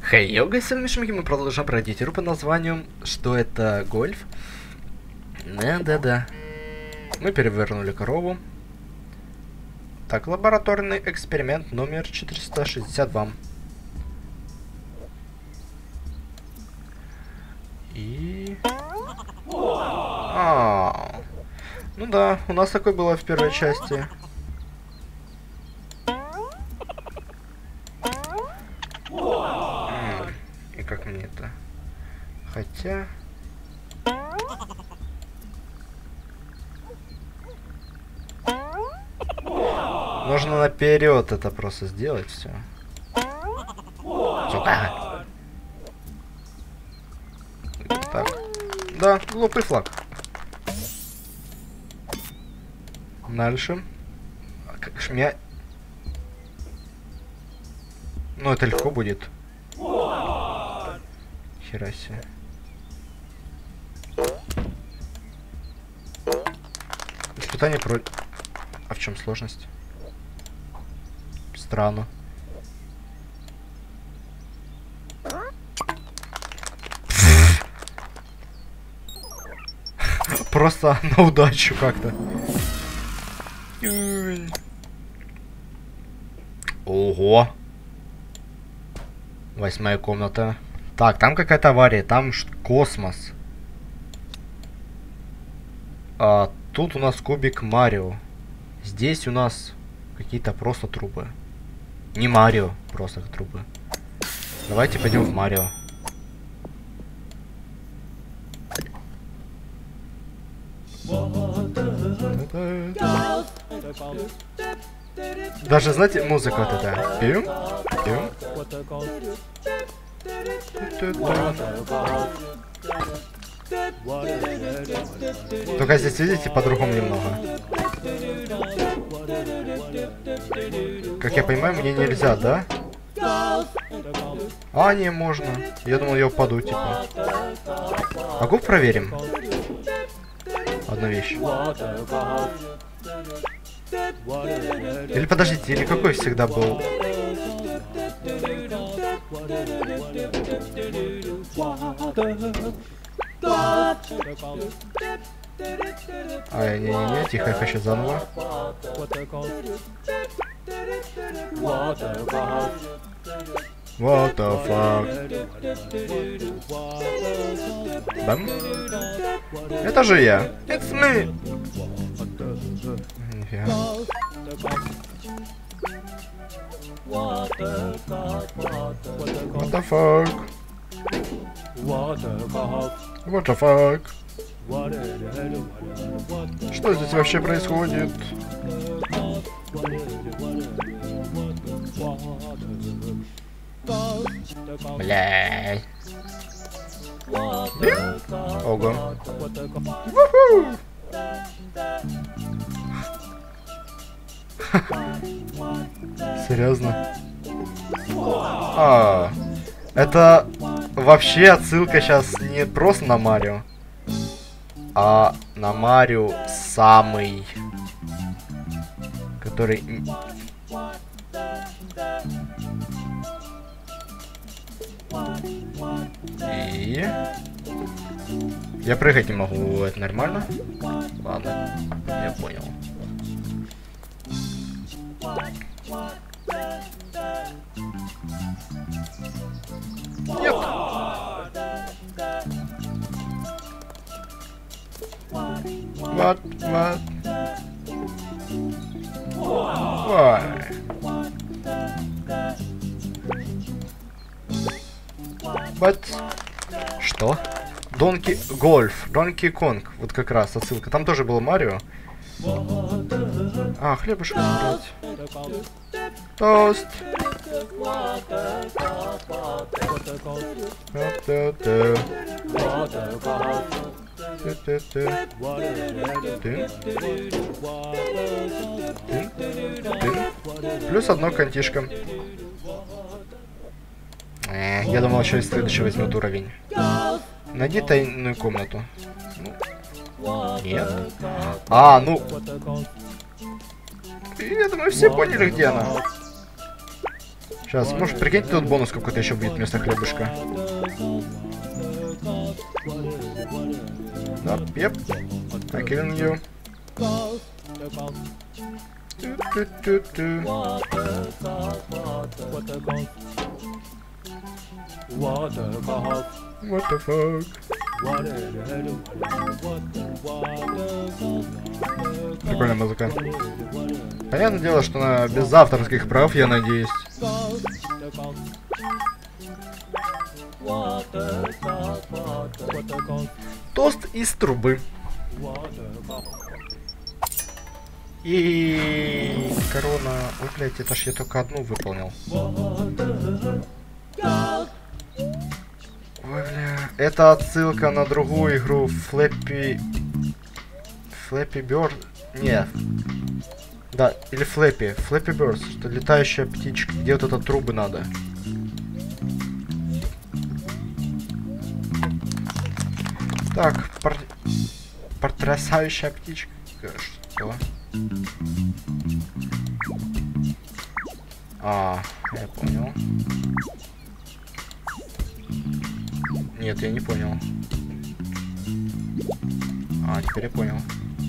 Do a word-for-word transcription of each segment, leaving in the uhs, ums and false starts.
Хей, йо, гайс, мы продолжаем пройти игру под названием «Что это гольф?». Да-да-да. Мы перевернули корову. Так, лабораторный эксперимент номер четыреста шестьдесят два. И... А, ну да, у нас такое было в первой части. М, и как мне это? Хотя... Нужно наперед это просто сделать все. Сука! Так. Да, глупый флаг. Дальше. А как ж меня... Ну, это легко будет. Хера себе. Испытание про... А в чем сложность? Странно. Просто на удачу как-то. Ого. Восьмая комната. Так, там какая-то авария, там космос. А тут у нас кубик Марио. Здесь у нас какие-то просто трубы. Не Марио, просто трубы. Давайте пойдем в Марио. Даже, знаете, музыка вот эта. Пьем? Пьем? Только здесь, видите, по-другому немного. Как я понимаю, мне нельзя, да? А, не, можно. Я думал, я упаду, типа. Могу проверим? Одну вещь. Или подождите, или какой всегда был? А, не-не-не, тихо, я хочу заново. What the fuck? Бам? Это же я. It's me. Нифига. What the fuck? What the fuck? Что здесь вообще происходит? Бля. Ого. Вуху! Серьезно? А, это вообще отсылка сейчас не просто на Марио, а на Марио самый, который... И... Я прыгать не могу, это нормально? Ладно, я понял. Нет. What? What? Why? What? Что? Донки Гольф, Донки Конг, вот как раз отсылка. Там тоже было Марио. А, хлебушек брать. Тост. Плюс одно контишко. Э, я думал, еще из следующего возьмут уровень. Найди тайную комнату. Ну, нет. А, ну... Я думаю, все поняли, где она. Сейчас, может, прикиньте, тут бонус какой-то еще будет вместо хлебушка. Да, yep. I'm killing you. Ту-ту-ту-ту. What the fuck? Прикольная музыка. Понятное дело, что она без авторских прав, я надеюсь. Тост из трубы. И корона. Ой, блядь, это ж я только одну выполнил. Ой, бля. Это отсылка на другую игру Flappy... Flappy Bird... Не. Да, или Flappy. Flappy Birds, что летающая птичка. Где вот это трубы надо? Так, пор... потрясающая птичка. Что? А, я понял. Нет, я не понял. А, теперь я понял.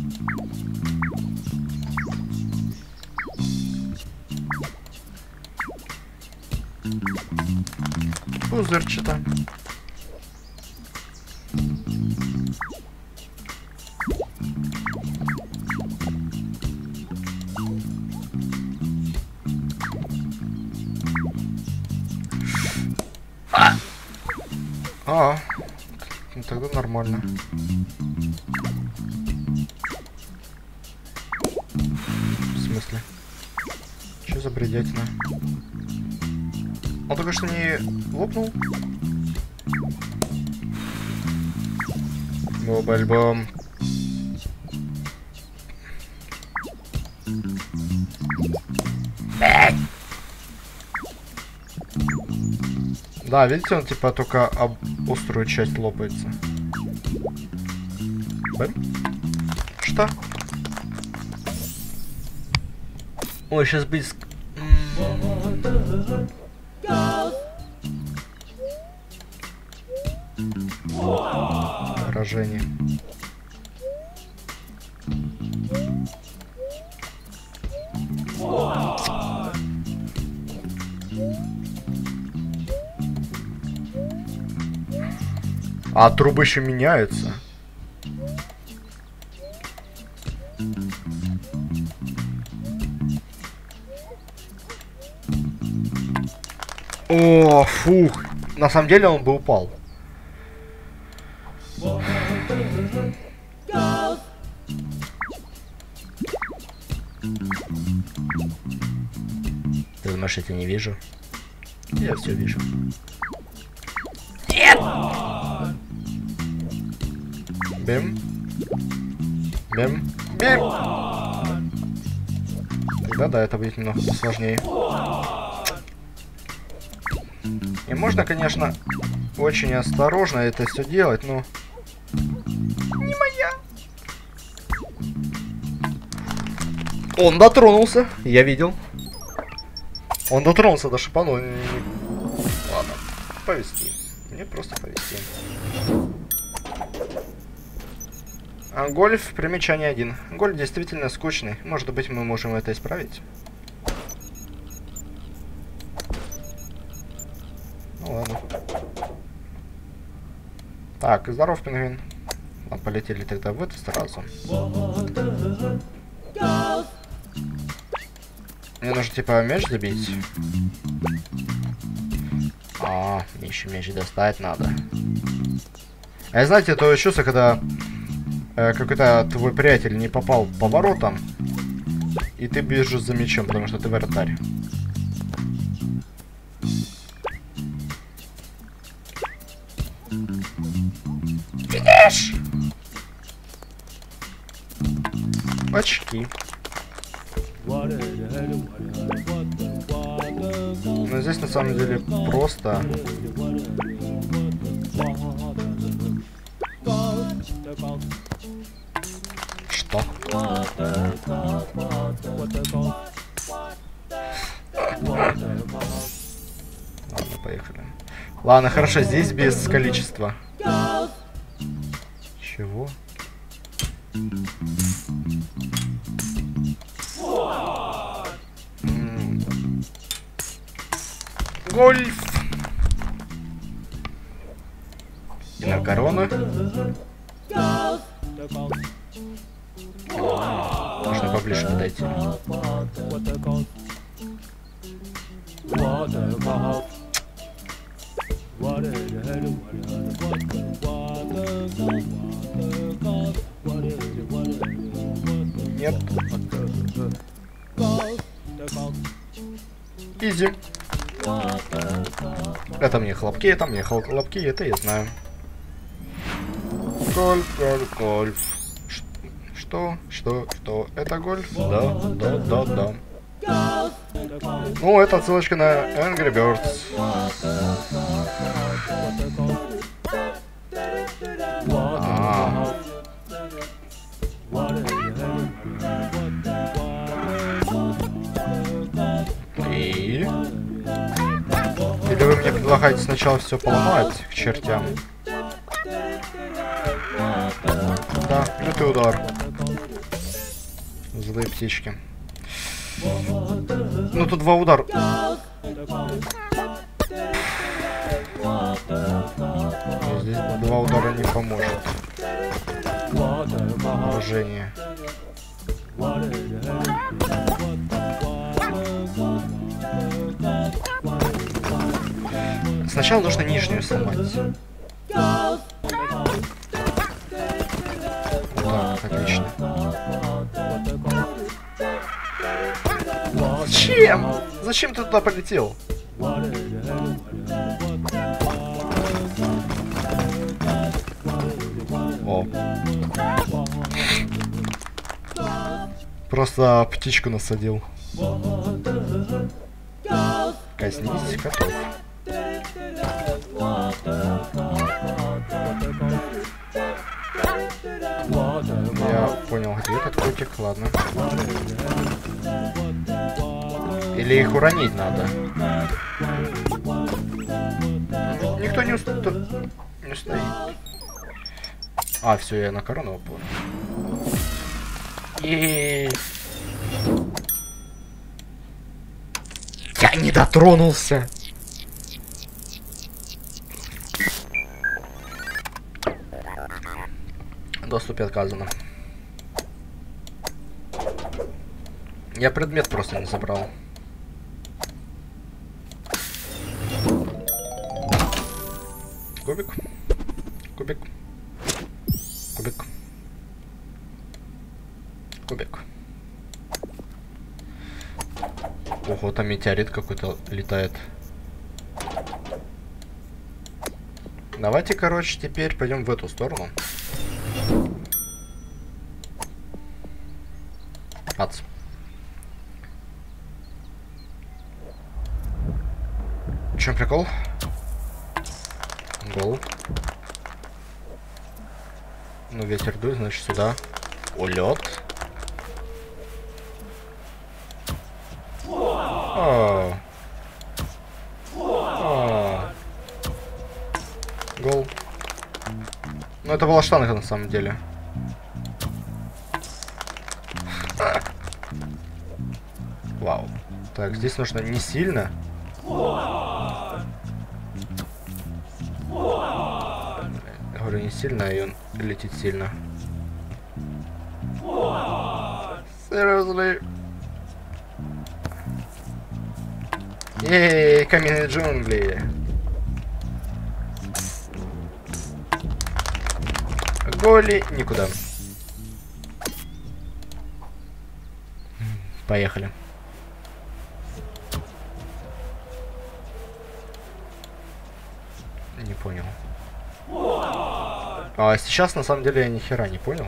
Пузырчато. А, а ну тогда нормально. В смысле? Что за бредятина? Он только что не лопнул? Оба альбом. Да, видите, он типа только об острую часть лопается. Бэм? Что? Ой, сейчас близко. Поражение. А трубы еще меняются. О, фух. На самом деле он бы упал. Ты думаешь, я тебя не вижу? Я все вижу. Нет! Бим. Бим. Бим. Тогда да, это будет немного посложнее. И можно, конечно, очень осторожно это все делать, но... Не моя. Он дотронулся, я видел. Он дотронулся до шипана. Ладно, повести. Мне просто повести. А гольф, примечание один. Гольф действительно скучный. Может быть, мы можем это исправить? Ну ладно. Так, здоров, пингвин. Ладно, полетели тогда в эту сразу. Мне нужно типа мяч забить. А, мне еще мяч достать надо. А знаете, то чувство, когда э, какой-то твой приятель не попал по воротам, и ты бежишь за мячом, потому что ты вратарь. Финиш! Очки. Но здесь на самом деле просто... Что? поехали. Ладно, хорошо, здесь без количества. Чего? М-м. Гольф. И на корону. Можно поближе подойти. Нет. Изи. Это мне хлопки, это мне хлопки, это я знаю. Гольф, гольф, гольф. Что? Что? Что? Это гольф? Да, да, да, да. Ну, это отсылочка на Angry Birds. А. И? Или вы мне предлагаете сначала все поломать к чертям? Да, лютый удар. Злые птички. Ну тут два удара. Здесь два удара не поможет. Поражение. Сначала нужно нижнюю сломать. Так, отлично. Зачем? Зачем ты туда полетел? О. Просто птичку насадил. Коснись котов. Я понял, где этот котик, ладно. Или их уронить надо. Никто не, уста... не стоит. А, все, я на корону упал. И я не дотронулся. Доступе отказано. Я предмет просто не забрал. Кубик. Кубик. Кубик. Кубик. Ого, там метеорит какой-то летает. Давайте, короче, теперь пойдем в эту сторону. Ац. В чем прикол? Гол. Ну, ветер дует, значит, сюда. Улет. О. О. Гол. Ну, это была штанга на самом деле. Вау. Так, здесь нужно не сильно. Я говорю, не сильно, и он летит сильно. Seriously. Ей, каменные джунгли. Голи никуда. Поехали. Не понял. А сейчас на самом деле я ни хера не понял.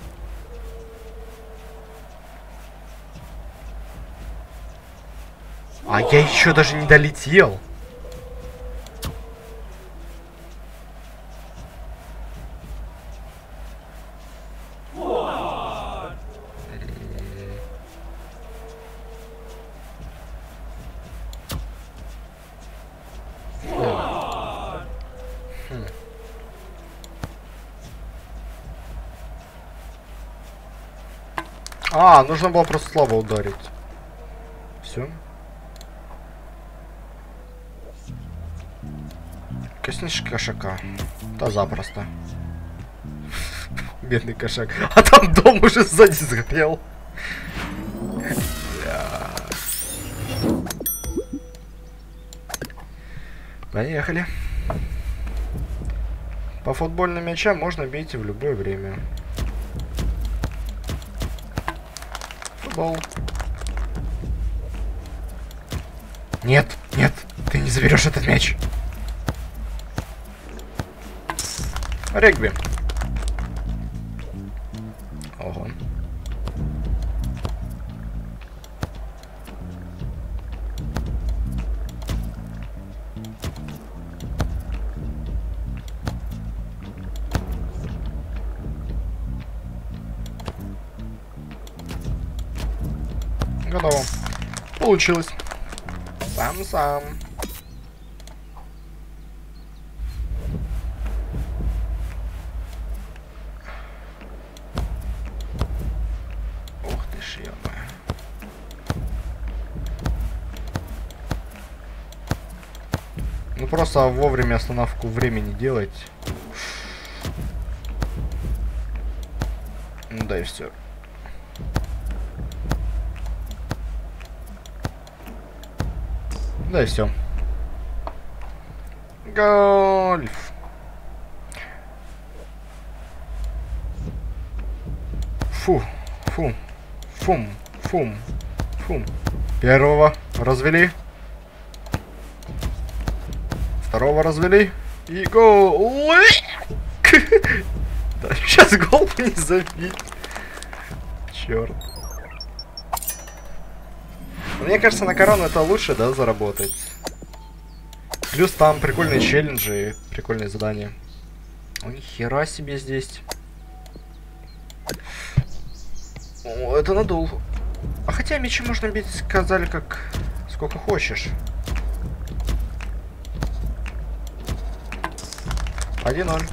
А я еще даже не долетел. А, нужно было просто слабо ударить. Все. Коснись кошака. Да запросто. Бедный кошак. А там дом уже сзади сгорел. Поехали. По футбольным мячам можно бить в любое время. Футбол. Нет, нет, ты не заберешь этот мяч. Регби. Ого. Готово. Получилось. Сам-сам. Ух ты ж, ё-моё. Ну просто вовремя остановку времени делать. Ну да и все. Да и все. Гольф. Фу, фу, фум, фум, фум. Первого развели. Второго развели. И гол. Да, сейчас гол не забить. Черт. Мне кажется, на корону это лучше, да, заработать. Плюс там прикольные челленджи, прикольные задания. О, нихера себе здесь. О, это надул. А хотя мячи можно бить, сказали, как сколько хочешь. один ноль.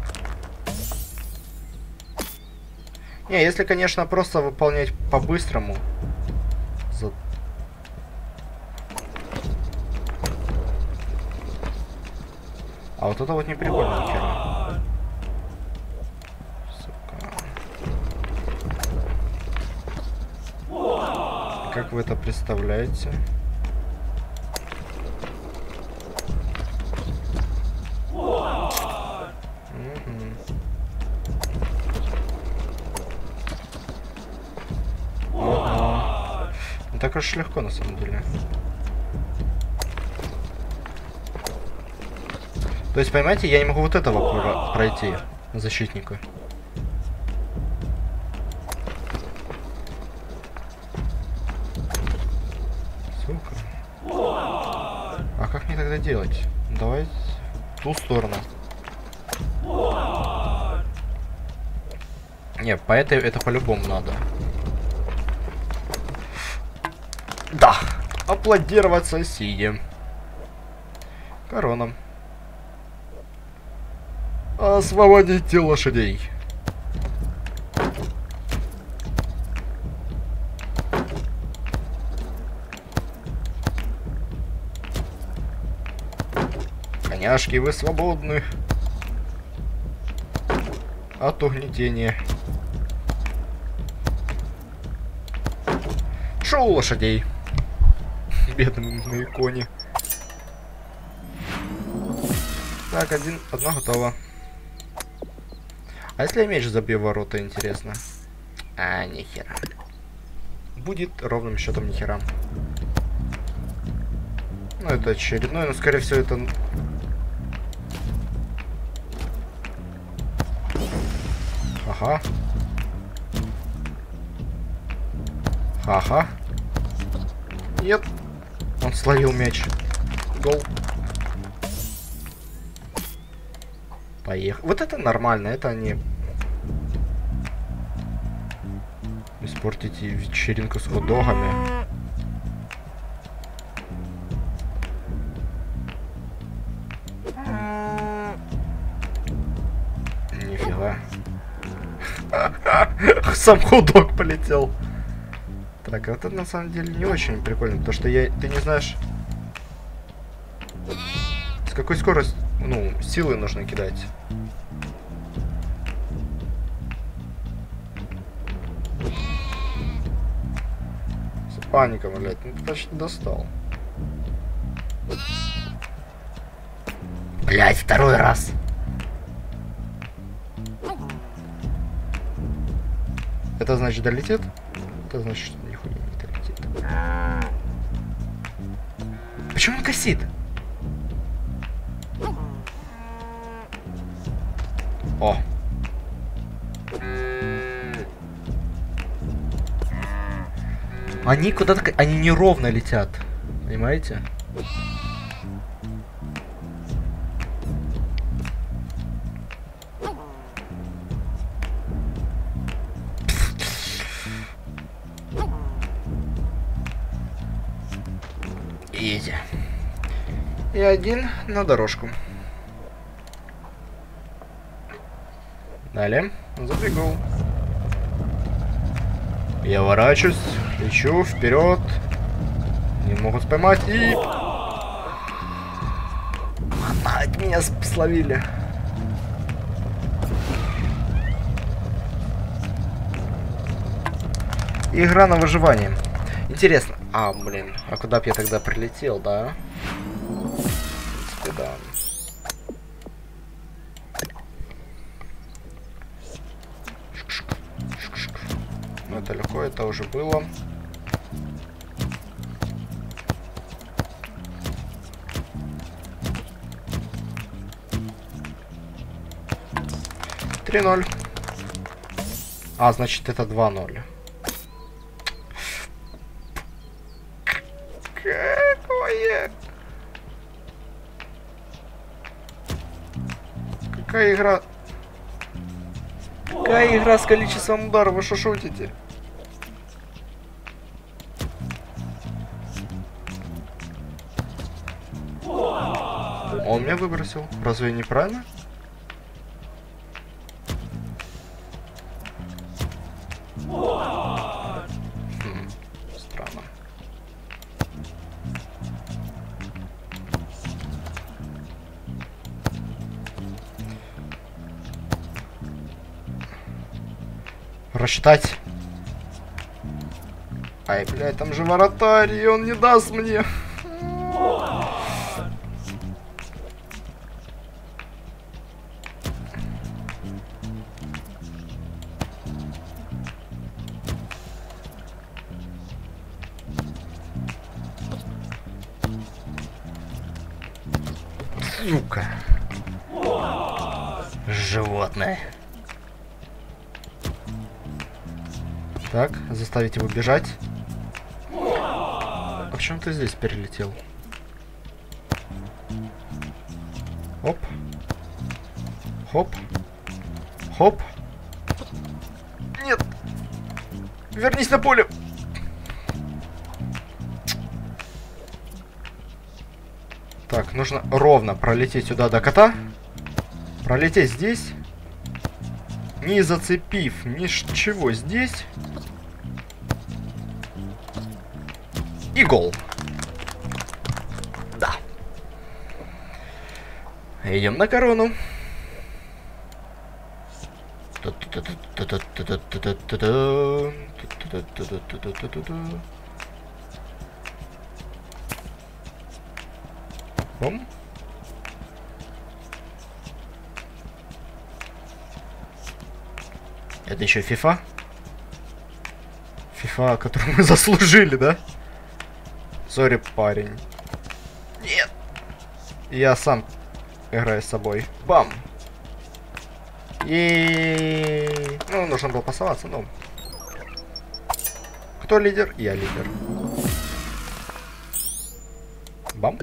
Не, если, конечно, просто выполнять по-быстрому. За... А вот это вот не прикольно, нихера. Сука. Как вы это представляете? Не так уж легко, на самом деле. То есть, понимаете, я не могу вот этого пройти, защитника. Сука. А как мне тогда делать? Давай в ту сторону. Не, по этой это по-любому надо. Да! Аплодировать соседям. Корона. Освободите лошадей. Коняшки, вы свободны от угнетения. Шоу лошадей. Бедные кони. Так, один, одна готова. А если я меч забью в ворота, интересно? А, нихера. Будет ровным счетом нихера. Ну, это очередной, но, скорее всего, это... Ага. Ага. Нет. Он словил мяч. Гол. Поехали. Вот это нормально, это не... Испортите вечеринку с хот-догами. Нифига. Сам хот-дог полетел. Так, а вот это на самом деле не очень прикольно, потому что я, ты не знаешь, с какой скоростью, ну, силой нужно кидать. Паника, блядь, ну ты почти достал. Блядь, второй раз. Это значит долетит? Это значит, что нихуя не долетит. Почему он косит? О. Они куда-то... Они неровно летят. Понимаете? Изи. И один на дорожку. Далее. Забегал. Я ворачусь, лечу вперед. Не могут поймать и... Мать, меня словили. Игра на выживание. Интересно. А, блин, а куда бы я тогда прилетел, да? В принципе, да. Ну, это легко, это уже было. три ноль. А, значит, это два ноль. Какое? Какая игра? Какая игра с количеством ударов? Вы что шутите? Он меня выбросил. Разве неправильно? Хм, странно. Рассчитать. Ай, блядь, там же вратарь, и он не даст мне. Сука. Животное. Так, заставить его бежать. А почему ты здесь перелетел? Оп. Хоп. Хоп. Нет. Вернись на поле. Так, нужно ровно пролететь сюда до кота. Пролететь здесь. Не зацепив ничего здесь. И гол. Да. Идем на корону. Бом. Это еще FIFA? FIFA, которую мы заслужили, да? Сори, парень. Нет. Я сам играю с собой. Бам. И ну, нужно было пасоваться, но... Кто лидер? Я лидер. Бам.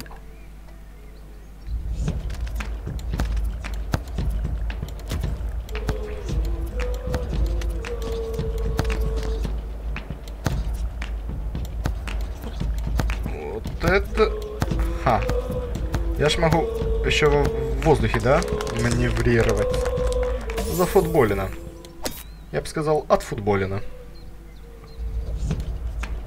Вот это... Ха. Я ж могу еще в воздухе, да, маневрировать. Зафутболено. Я бы сказал, отфутболено.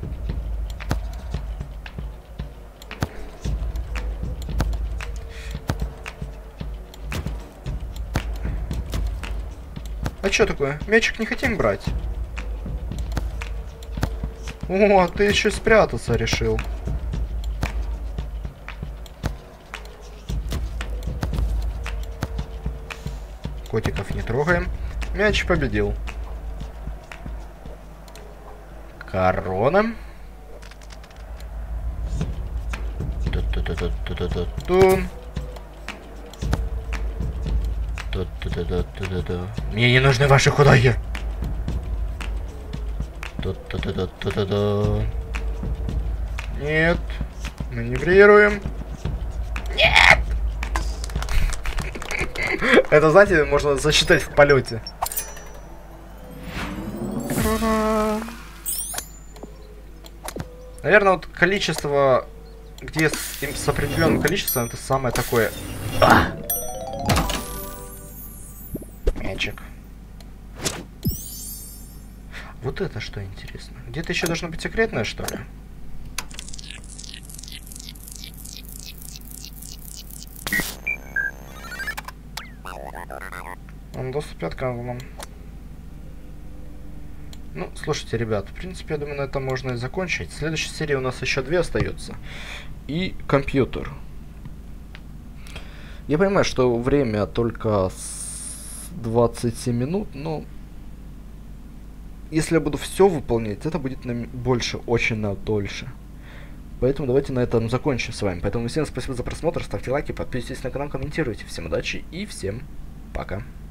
что такое? Мячик не хотим брать? О, ты еще спрятаться решил. Котиков не трогаем. Мяч победил. Корона. Ту-ту-ту-ту-ту-ту-ту. Ту-ту-ту-ту-ту-ту. Мне не нужны ваши худои. Ту-ту-ту-ту-ту-ту. Нет. Маневрируем. Нет! Это, знаете, можно засчитать в полете. Наверное, вот количество, где с, с определенным количеством, это самое такое. А! Мячик. Вот это что интересно. Где-то еще должно быть секретное, что ли? Он доступ отказан. Ну, слушайте, ребят, в принципе, я думаю, на этом можно и закончить. В следующей серии у нас еще две остаются. И компьютер. Я понимаю, что время только с двадцать семь минут, но если я буду все выполнять, это будет на больше, очень на дольше. Поэтому давайте на этом закончим с вами. Поэтому всем спасибо за просмотр, ставьте лайки, подписывайтесь на канал, комментируйте. Всем удачи и всем пока.